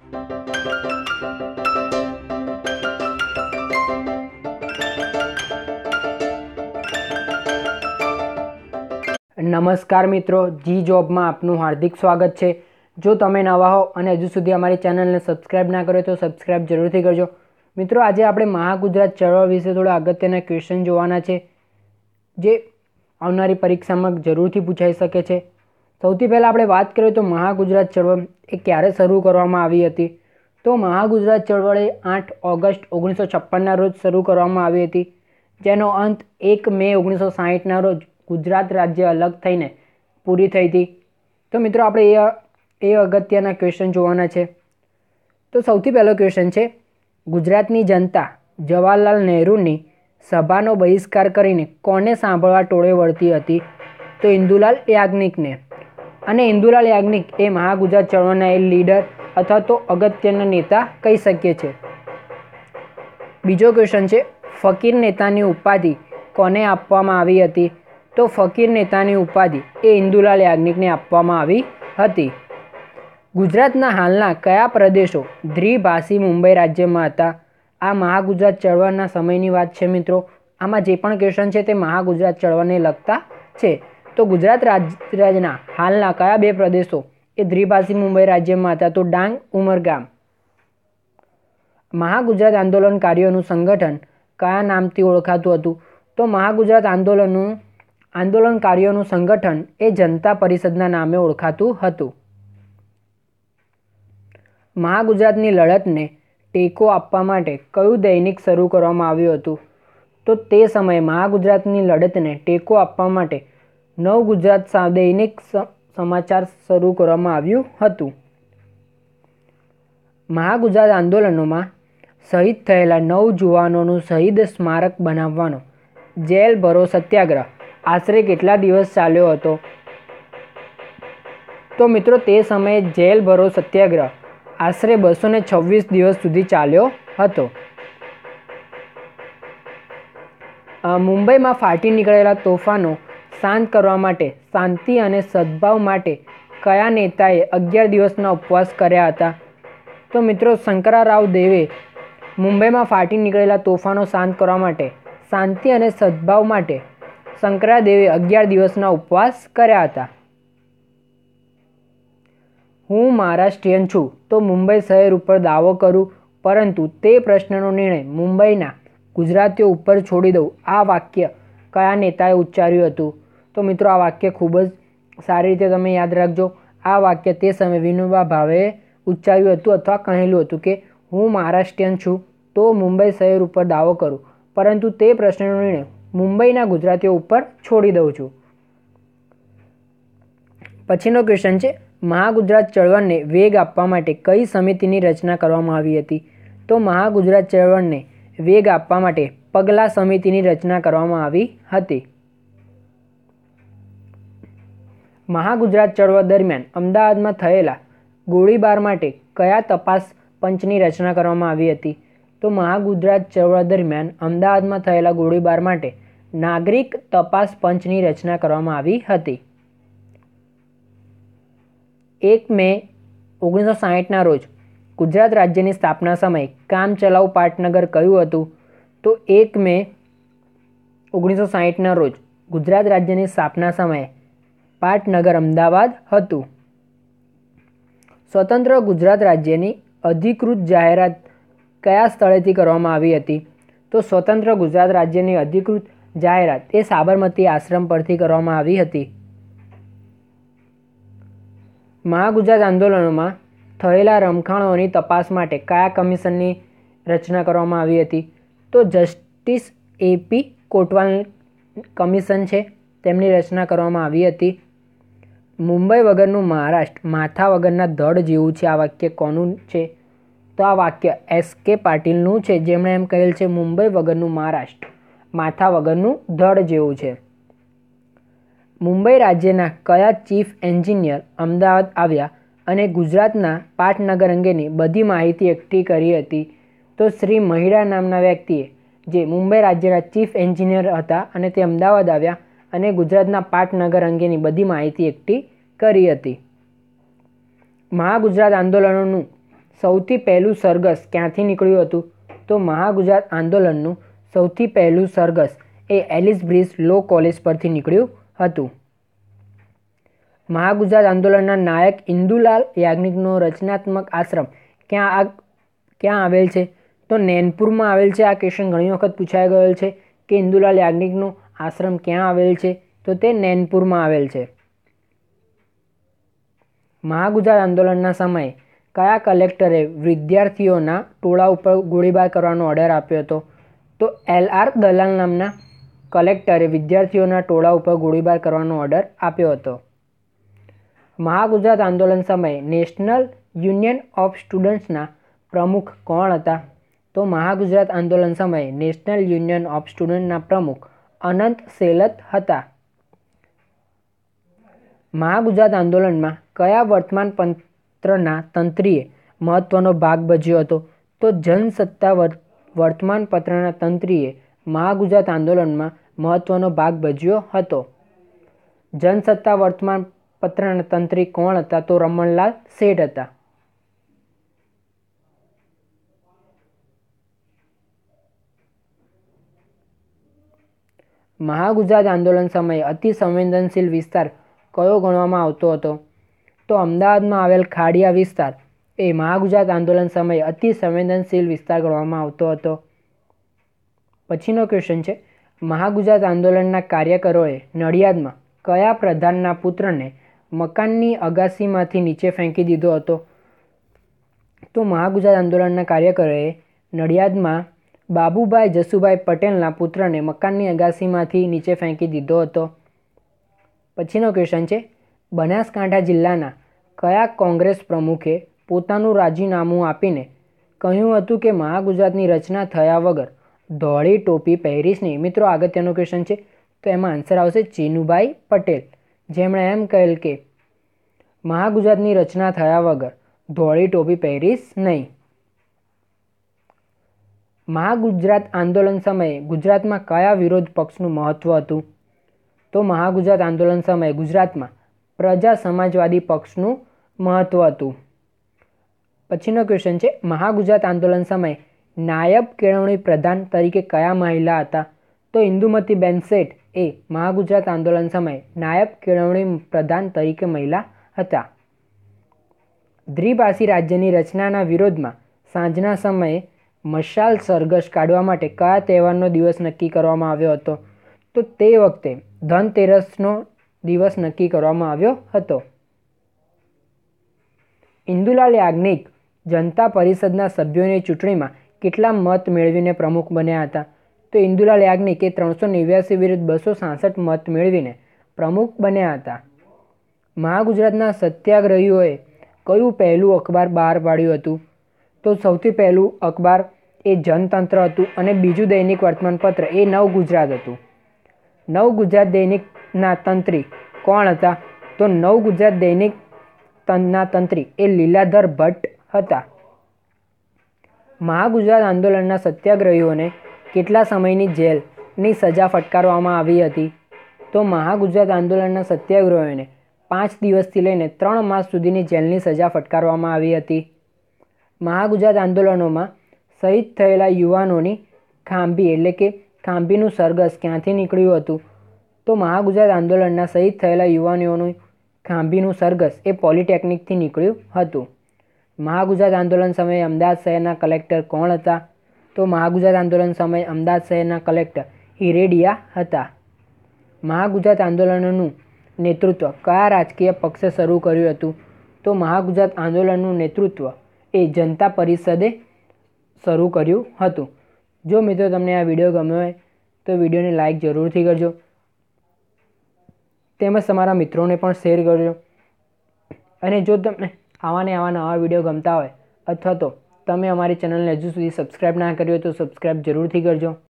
નમસ્કાર મિત્રો, જી જોબમાં આપનું હાર્દિક સ્વાગત છે। જો તમે નવા હો અને હજુ સુધી અમારી ચેનલને સબસ્ક્રાઇબ ના કરો તો સબસ્ક્રાઇબ જરૂરથી કરજો। મિત્રો, આજે આપણે મહાગુજરાત ચળવળ વિશે થોડા અગત્યના ક્વેશ્ચન જોવાના છે, જે આવનારી પરીક્ષામાં જરૂરથી પૂછાઈ શકે છે। સૌથી પહેલાં આપણે વાત કરીએ તો મહાગુજરાત ચળવળ એ ક્યારે શરૂ કરવામાં આવી હતી? તો મહાગુજરાત ચળવળ એ 8 ઓગસ્ટ 1956ના રોજ શરૂ કરવામાં આવી હતી, જેનો અંત 1 મે 1960ના રોજ ગુજરાત રાજ્ય અલગ થઈને પૂરી થઈ હતી। તો મિત્રો, આપણે એ અગત્યના ક્વેશ્ચન જોવાના છે। તો સૌથી પહેલો ક્વેશ્ચન છે, ગુજરાતની જનતા જવાહરલાલ નહેરુની સભાનો બહિષ્કાર કરીને કોને સાંભળવા ટોળે વળતી હતી? તો ઇન્દુલાલ યાજ્ઞિકને। અને ઇન્દુલાલ યાજ્ઞિક એ મહાગુજરાત ચળવળના એ લીડર અથવા તો અગત્યના નેતા કહી શકીએ છીએ। બીજો ક્વેશ્ચન છે, ફકીર નેતાની ઉપાધિ કોને આપવામાં આવી હતી? તો ફકીર નેતાની ઉપાધિ એ ઇન્દુલાલ યાજ્ઞિકને આપવામાં આવી હતી। ગુજરાતના હાલના કયા પ્રદેશો દ્વિભાષી મુંબઈ રાજ્યમાં હતા? આ મહાગુજરાત ચળવળના સમયની વાત છે મિત્રો। આમાં જે પણ ક્વેશ્ચન છે તે મહાગુજરાત ચળવળને લગતા છે। તો ગુજરાત રાજ્યના હાલના કયા બે પ્રદેશો એ દ્વિભાષી મુંબઈ રાજ્યમાં હતા? તો ડાંગ, ઉમરગામ। મહાગુજરાત આંદોલનકારીઓનું સંગઠન કયા નામથી ઓળખાતું હતું? તો મહાગુજરાત આંદોલનકારીઓનું સંગઠન એ જનતા પરિષદના નામે ઓળખાતું હતું। મહાગુજરાતની લડતને ટેકો આપવા માટે કયું દૈનિક શરૂ કરવામાં આવ્યું હતું? તો તે સમયે મહાગુજરાતની લડતને ટેકો આપવા માટે નવગુજરાત દૈનિક સમાચાર શરૂ કરવામાં આવ્યું હતું। મહાગુજરાત આંદોલનોમાં શહીદ થયેલા 9 જુવાનોનું શહીદ સ્મારક બનાવવાનો જેલ ભરો સત્યાગ્રહ આશરે કેટલા દિવસ ચાલ્યો હતો? તો મિત્રો, તે સમયે જેલ ભરો સત્યાગ્રહ આશરે 226 દિવસ સુધી ચાલ્યો હતો। મુંબઈમાં ફાટી નીકળેલા તોફાનો શાંત કરવા માટે શાંતિ અને સદભાવ માટે કયા નેતાએ 11 દિવસના ઉપવાસ કર્યા હતા? તો મિત્રો, શંકરરાવ દેવે મુંબઈમાં ફાટી નીકળેલા તોફાનો શાંત કરવા માટે શાંતિ અને સદભાવ માટે શંકરરાવ દેવે 11 દિવસના ઉપવાસ કર્યા હતા। હું મહારાષ્ટ્રીયન છું તો મુંબઈ શહેર ઉપર દાવો કરું, પરંતુ તે પ્રશ્નનો નિર્ણય મુંબઈના ગુજરાતીઓ ઉપર છોડી દઉં। આ વાક્ય કયા નેતાએ ઉચ્ચાર્યું હતું? તો મિત્રો, આ વાક્ય ખૂબ જ સારી રીતે તમે યાદ રાખજો। આ વાક્ય તે સમયે વિનોબા ભાવેએ ઉચ્ચાર્યું હતું અથવા કહેલું હતું કે હું મહારાષ્ટ્રીયન છું તો મુંબઈ શહેર ઉપર દાવો કરું, પરંતુ તે પ્રશ્નનો નિર્ણય મુંબઈના ગુજરાતીઓ ઉપર છોડી દઉં છું। પછીનો ક્વેશ્ચન છે, મહાગુજરાત ચળવળને વેગ આપવા માટે કઈ સમિતિની રચના કરવામાં આવી હતી? તો મહાગુજરાત ચળવળને વેગ આપવા માટે પગલા સમિતિની રચના કરવામાં આવી હતી। મહાગુજરાત ચળવળ દરમિયાન અમદાવાદમાં થયેલા ગોળીબાર માટે કયા તપાસ પંચની રચના કરવામાં આવી હતી? તો મહાગુજરાત ચળવળ દરમિયાન અમદાવાદમાં થયેલા ગોળીબાર માટે નાગરિક તપાસ પંચની રચના કરવામાં આવી હતી। 1 મે 1960ના રોજ ગુજરાત રાજ્યની સ્થાપના સમયે કામચલાઉ પાટનગર કયું હતું? તો 1 મે 1960ના રોજ ગુજરાત રાજ્યની સ્થાપના સમયે પાટનગર અમદાવાદ હતું। સ્વતંત્ર ગુજરાત રાજ્યની અધિકૃત જાહેરાત કયા સ્થળેથી કરવામાં આવી હતી? તો સ્વતંત્ર ગુજરાત રાજ્યની અધિકૃત જાહેરાત એ સાબરમતી આશ્રમ પરથી કરવામાં આવી હતી। મહાગુજરાત આંદોલનોમાં થયેલા રમખાણોની તપાસ માટે કયા કમિશનની રચના કરવામાં આવી હતી? તો જસ્ટિસ AP કોટવાલ કમિશન છે તેમની રચના કરવામાં આવી હતી। મુંબઈ વગરનું મહારાષ્ટ્ર માથા વગરના ધડ જેવું છે, આ વાક્ય કોનું છે? તો આ વાક્ય SK પાટીલનું છે, જેમણે એમ કહેલ છે મુંબઈ વગરનું મહારાષ્ટ્ર માથા વગરનું ધડ જેવું છે। મુંબઈ રાજ્યના કયા ચીફ એન્જિનિયર અમદાવાદ આવ્યા અને ગુજરાતના પાટનગર અંગેની બધી માહિતી એકઠી કરી હતી? તો શ્રી મહિડા નામના વ્યક્તિએ, જે મુંબઈ રાજ્યના ચીફ એન્જિનિયર હતા અને તે અમદાવાદ આવ્યા અને ગુજરાતના પાટનગર અંગેની બધી માહિતી એકઠી કરી હતી। મહાગુજરાત આંદોલનોનું સૌથી પહેલું સરઘસ ક્યાંથી નીકળ્યું હતું? તો મહાગુજરાત આંદોલનનું સૌથી પહેલું સરઘસ એ એલિસ બ્રિજ લો કોલેજ પરથી નીકળ્યું હતું. મહાગુજરાત આંદોલનના નાયક ઇન્દુલાલ યાજ્ઞિકનો રચનાત્મક આશ્રમ ક્યાં આવેલ છે? તો નૈનપુરમાં આવેલ છે. આ ક્વેશ્ચન ઘણી વખત પૂછાઈ ગયેલ છે કે ઇન્દુલાલ યાજ્ઞિકનો આશ્રમ ક્યાં આવેલ છે? તો તે નૈનપુરમાં આવેલ છે. મહાગુજરાત આંદોલનના સમયે કયા કલેક્ટરે વિદ્યાર્થીઓના ટોળા ઉપર ગોળીબાર કરવાનો ઓર્ડર આપ્યો હતો? તો LR દલાલ નામના કલેક્ટરે વિદ્યાર્થીઓના ટોળા ઉપર ગોળીબાર કરવાનો ઓર્ડર આપ્યો હતો. મહાગુજરાત આંદોલન સમયે નેશનલ યુનિયન ઓફ સ્ટુડન્ટ્સના પ્રમુખ કોણ હતા? તો મહાગુજરાત આંદોલન સમયે નેશનલ યુનિયન ઓફ સ્ટુડન્ટના પ્રમુખ અનંત સેલત હતા. મહાગુજરાત આંદોલનમાં કયા વર્તમાન પત્રના તંત્રીએ મહત્વનો ભાગ ભજવ્યો હતો? તો જનસત્તા વર્તમાન પત્રના તંત્રીએ મહાગુજરાત આંદોલનમાં મહત્વનો ભાગ ભજવ્યો હતો. જનસત્તા વર્તમાન પત્રના તંત્રી કોણ હતા? તો રમણલાલ શેઠ હતા. મહાગુજરાત આંદોલન સમયે અતિ સંવેદનશીલ વિસ્તાર કયો ગણવામાં આવતો હતો? તો અમદાવાદમાં આવેલ ખાડિયા વિસ્તાર એ મહાગુજરાત આંદોલન સમયે અતિ સંવેદનશીલ વિસ્તાર ગણવામાં આવતો હતો. પછીનો ક્વેશ્ચન છે, મહાગુજરાત આંદોલનના કાર્યકરોએ નડિયાદમાં કયા પ્રધાનના પુત્રને મકાનની અગાસીમાંથી નીચે ફેંકી દીધો હતો? તો મહાગુજરાત આંદોલનના કાર્યકરોએ નડિયાદમાં બાબુભાઈ જસુભાઈ પટેલના પુત્રને મકાનની અગાસીમાંથી નીચે ફેંકી દીધો હતો. પછીનો ક્વેશ્ચન છે, બનાસકાંઠા જિલ્લાના કયા કોંગ્રેસ પ્રમુખે પોતાનું રાજીનામું આપીને કહ્યું હતું કે મહાગુજરાતની રચના થયા વગર ધોળી ટોપી પહેરીશ નહીં? મિત્રો અગત્યનો ક્વેશ્ચન છે, તો એમાં આન્સર આવશે ચીનુભાઈ પટેલ, જેમણે એમ કહેલ કે મહાગુજરાતની રચના થયા વગર ધોળી ટોપી પહેરીશ નહીં. મહાગુજરાત આંદોલન સમયે ગુજરાતમાં કયા વિરોધ પક્ષનું મહત્વ હતું? તો મહાગુજરાત આંદોલન સમયે ગુજરાતમાં પ્રજા સમાજવાદી પક્ષનું મહત્વ હતું. પછીનો ક્વેશ્ચન છે, મહાગુજરાત આંદોલન સમયે નાયબ કેળવણી પ્રધાન તરીકે કયા મહિલા હતા? તો ઇન્દુમતીબેન શેઠ એ મહાગુજરાત આંદોલન સમયે નાયબ કેળવણી પ્રધાન તરીકે મહિલા હતા. દ્વિભાષી રાજ્યની રચનાના વિરોધમાં સાંજના સમયે મશાલ સરઘસ કાઢવા માટે કયા તહેવારનો દિવસ નક્કી કરવામાં આવ્યો હતો? તો તે વખતે ધનતેરસનો દિવસ નક્કી કરવામાં આવ્યો હતો. ઇન્દુલાલ યાજ્ઞિક જનતા પરિષદના સભ્યોની ચૂંટણીમાં કેટલા મત મેળવીને પ્રમુખ બન્યા હતા? તો ઇન્દુલાલ યાજ્ઞિકે 389 વિરુદ્ધ 266 મત મેળવીને પ્રમુખ બન્યા હતા. મહાગુજરાતના સત્યાગ્રહીઓએ કયું પહેલું અખબાર બહાર પાડ્યું હતું? તો સૌથી પહેલું અખબાર એ જનતંત્ર હતું અને બીજું દૈનિક વર્તમાનપત્ર એ નવગુજરાત હતું. નવગુજરાત દૈનિકના તંત્રી કોણ હતા? તો નવગુજરાત દૈનિક ના તંત્રી એ લીલાધર ભટ્ટ હતા. મહાગુજરાત આંદોલનના સત્યાગ્રહીઓને કેટલા સમયની જેલની સજા ફટકારવામાં આવી હતી? તો મહાગુજરાત આંદોલનના સત્યાગ્રહીઓને 5 દિવસથી લઈને 3 માસ સુધીની જેલની સજા ફટકારવામાં આવી હતી. મહાગુજરાત આંદોલનોમાં શહીદ થયેલા યુવાનોની ખાંભી એટલે કે ખાંભીનું સરઘસ ક્યાંથી નીકળ્યું હતું? તો મહાગુજરાત આંદોલનના શહીદ થયેલા યુવાનોનું ખાંભીનું સરઘસ એ પોલિટેકનિકથી નીકળ્યું હતું. મહાગુજરાત આંદોલન સમયે અમદાવાદ શહેરના કલેક્ટર કોણ હતા? તો મહાગુજરાત આંદોલન સમયે અમદાવાદ શહેરના કલેક્ટર હિરેડિયા હતા. મહાગુજરાત આંદોલનનું નેતૃત્વ કયા રાજકીય પક્ષે શરૂ કર્યું હતું? તો મહાગુજરાત આંદોલનનું નેતૃત્વ એ જનતા પરિષદે શરૂ કર્યું હતું. જો મિત્રો તમને આ વિડીયો ગમ્યો હોય તો વિડીયોને લાઇક જરૂરથી કરજો, તેમજ તમારા મિત્રોને પણ શેર કરજો. અને જો તમને આવા નવા વિડીયો ગમતા હોય અથવા તો તમે અમારી ચેનલને હજુ સુધી સબસ્ક્રાઈબ ના કરી હોય તો સબસ્ક્રાઈબ જરૂરથી કરજો.